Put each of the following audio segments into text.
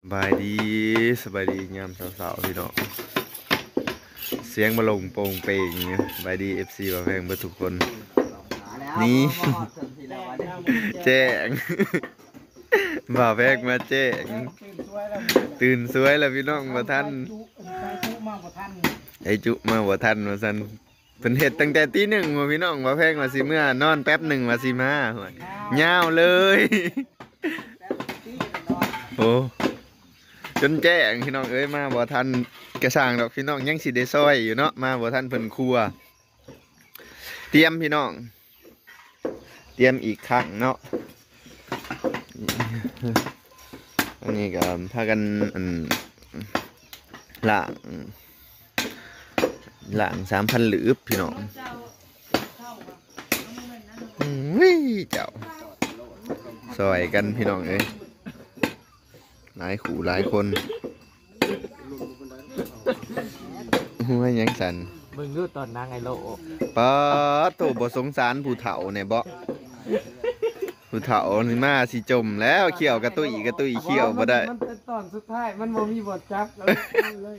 สบายดียามสาวๆพี่น้องเสียงมาลงโปร่งเปร่งอย่างเงี้ยสบายดีFCบ่าวแพงเพื่อทุกคนนี่แจ้งบ่าวแพงมาแจ้งตื่นสวยแล้วพี่น้องบ่ทันไอจุมาบ่ทันว่าซั่นเพิ่นเฮ็ดตั้งแต่ตี 1ว่าพี่น้องบ่าวแพงว่าสิเมื่อนอนแป๊บหนึ่งว่าสิมาโหยยาวเลยโอ้จนแจ้งพี่น้องเอ้ยมาบ่ทันกระสร้างดอกพี่น้องยังสิได้ซอยอยู่เนาะมาบ่ทันเพิ่นครัวเตรียมพี่น้องเตรียมอีกครั้งเนาะอันนี้ก็พากันล้าง 3,000 หลืบพี่น้องเจ้าซอยกันพี่น้องเอ้ยหลายขู่หลายคนหัวยังสันมึงดูตอนนางไอโลป้าโตบ่สงสารผู้เฒ่าเนี่ยบ่ผู้เฒ่านี่มาสิจมแล้วเขี่ยวกระตุ้ยเขี่ยวบ่ได้มันเป็นตอนสุดท้ายมันบ่มีบทจับเลย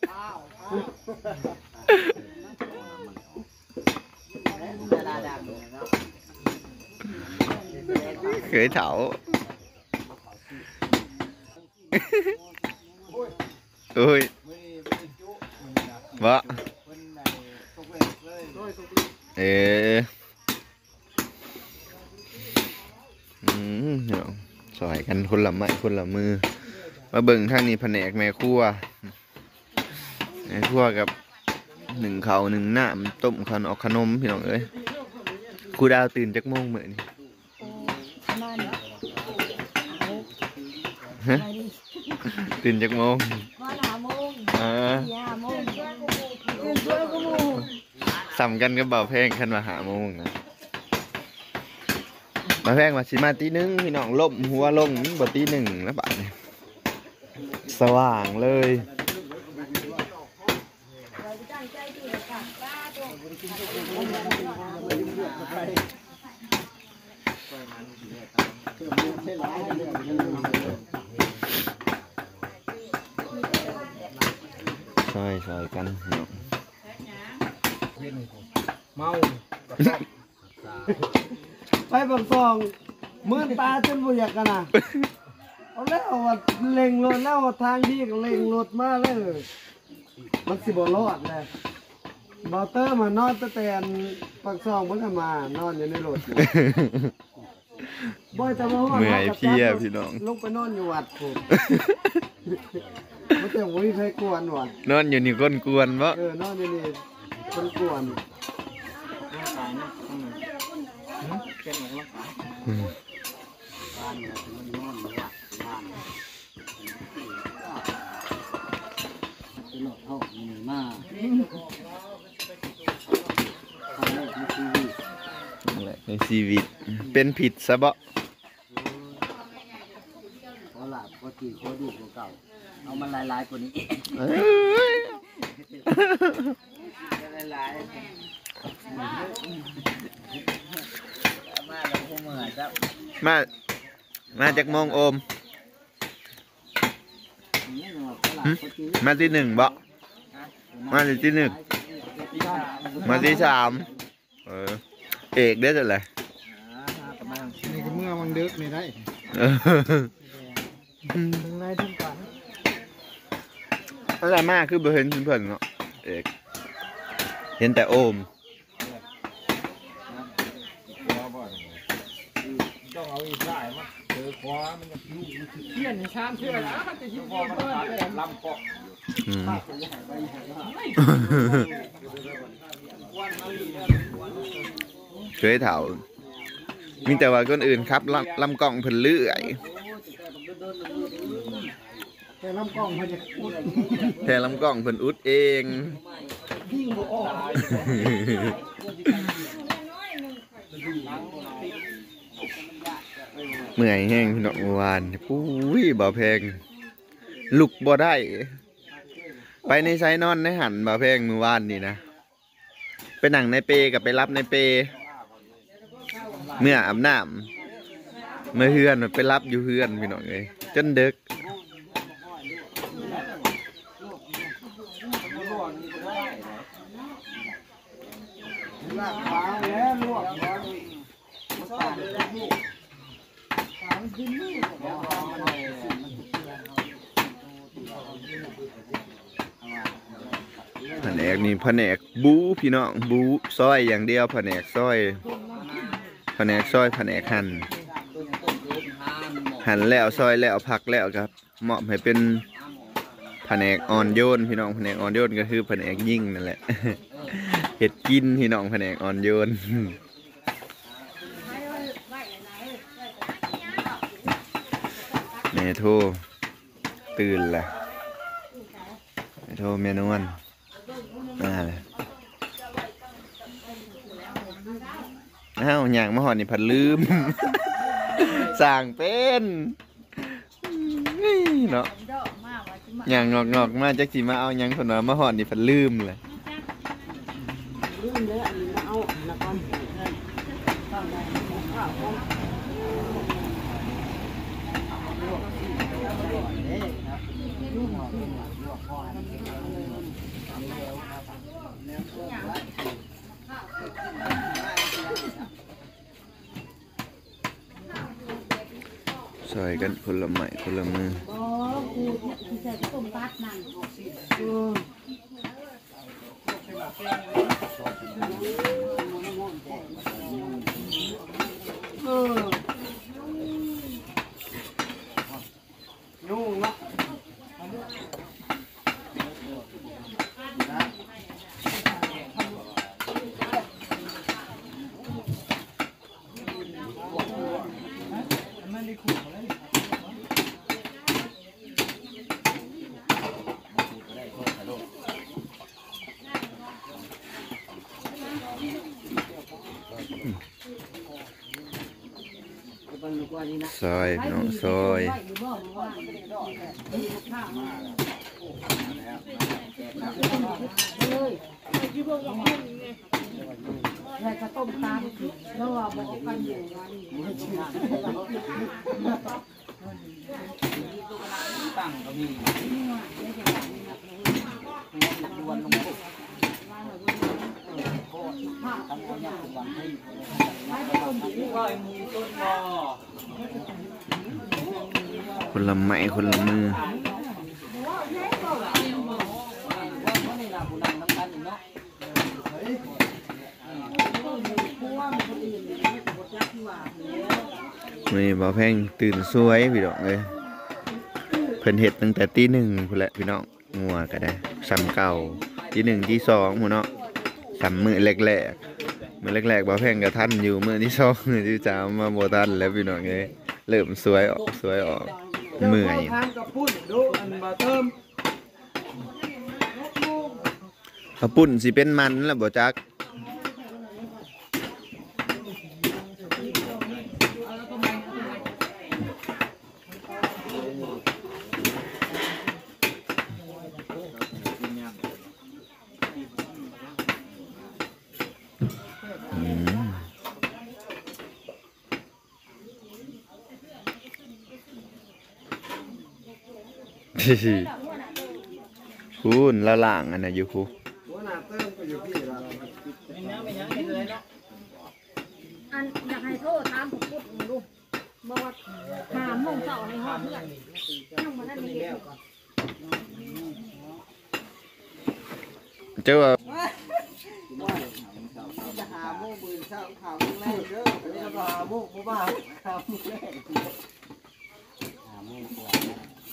เคยเฒ่าโอ้ยบ่สอยกันคนละไม้คนละมือมาเบิ่งทางนี้แผนกแม่ครัวกับ1ข้าว1น้ำต้มขนมพี่น้องเอ้ยครูดาวตื่นจักโมงมื้อนี้ฮะตื่นจักโมงสำกันกับบ่าวแพงคันว่าหาโมงนะบ่าวแพงว่าสิมาตี 1พี่น้องล่มหัวลงบ่ตี 1แล้วบาดนี้สว่างเลยซอยกันเมาไปบังซองมือตาจนบ่อยากกันนะเอาแล้วว่าเล็งรถแล้วทางที่เล็งรถมาเลยมันสิบ่รอดเลยบอเตอร์มานอนตะแตนปักซองมันก็มานอนอยู่ในรถบ่อยจะมาฮอดเมื่อยเพียพี่น้องลงไปนอนอยู่วัดผมมันแต่บ่มีใครกวนว่ะนอนอยู่นี่คนกวนบ่นอนอยู่นี่คนกวนในชีวิตเป็นผิดซะบ่พอจีโคดีกว่าเก่าเอามันลายๆกว่านี้ลายมาแล้วพวกมึงอ่ะครับมาจากมองโอมมาที่ 1บ่มาที่ 1มาที่ 3เอกได้จังได๋นี่ก็เมื่อมันดึกนี่ได้ถึงไหนถึงฝันอะไรมากคือบ่เห็นเพิ่นเนาะเอกเห็นแต่โอมต้องเอาอีกได้มั้ยคว้ามันจะลูกมันเขี้ยนชามเชื่อแล้วมันจะยิ้มมันลำเกาะเคยเฒ่ามีแต่ว่าคนอื่นครับลำกล้องเพิ่นเลื่อยแต่ลำกล้องเพิ่นจะอุดแต่ลำกล้องเพิ่นอุดเองยิ่งบ่ออกเมื่อยแห้งพี่น้องเมื่อวานปุ้ยบ่แพงลุกบ่ได้ไปในไซนอนในหันบ่แพงเมื่อวานนี่นะไปนั่งในเปกับไปรับในเปเมื่ออาบน้ำเมื่อเฮือนไปรับอยู่เฮือนพี่น้องเอ้ยจนดึกเลากขาแล้วลวกแผนกนี่แผนกบูพี่น้องบูซอยอย่างเดียวแผนกซอยแผนกซอยแผนกหั่นแล้วซอยแล้วผักแล้วครับเหมาะให้เป็นแผนกอ่อนโยนพี่น้องแผนกอ่อนโยนก็คือแผนกยิ่งนั่นแหละเห็ดกินพี่น้องแผนกอ่อนโยนแม่โทตื่นละแม่โทแม่นวลมาเลยอ้าวอย่างมาหอดนี่ผัดลืม สั่งเป็นเนาะอย่างงอกมาจักสิมาเอายังคนว่ามาหอดนี่ผัดลืมเลยซอยกันคนละไม้คนละมือยุ่งละซอยน้องซอยอะไรก็ต้มตามแล้วว่าบอกกันอยู่ตั้งก็มีวันลงปุ๊บคนละไม้คนละมือมีบ่าวแพงตื่นสวยพี่น้องเลยเพิ่นเฮ็ดตั้งแต่ตี 1พุ่นแหละพี่น้องงัวก็ได้ซ้ำเก่าตี 1ตี 2พุ่นเนาะซ้ำมื้อแรกๆมื้อแรกๆบ่าวแพงก็ทันอยู่มื้อที่ 2มื้อที่ 3มาบ่ทันแล้วพี่น้องเอ้ยเริ่มสวยออกเมื่อยข้าวปุ้นสิเป็นมันแล้วบ่จักพูนละล่างอันน่ะอยู่คูอันอยากให้โทษตามผมพูดดูบอกว่าหาโมงเสาร์ในห้องเพื่อนนั่งมานั่นนี่เจ้าว่าจะหาโมกปืนเช้าข่าวแรกเด้ออันนี้ก็หาโมกบ้าข่าวแรกหาโมกก่อน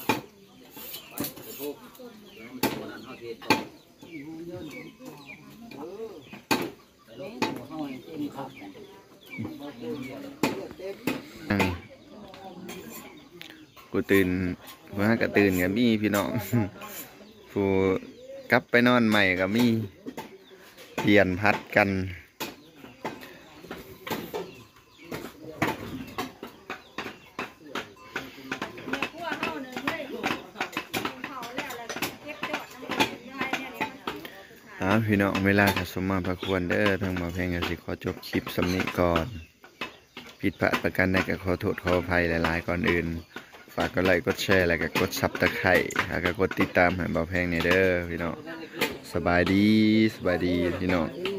กูตื่นว่าก็ตื่นกับมีพี่น้องผู้กลับไปนอนใหม่กับมีเปลี่ยนพัดกันพี่น้องเวลาสมมาพระควรเด้อทางหมอเพลงก็สิขอจบคลิปสำนี้ก่อนผิดพลาดประการใดก็ขอโทษขออภัยหลายๆก่อนอื่นฝากกดไลค์กดแชร์แล้วก็กดซับตะไคร้แล้วก็กดติดตามให้หมอเพลงนี่เด้อพี่น้องสบายดีสบายดีพี่น้องดี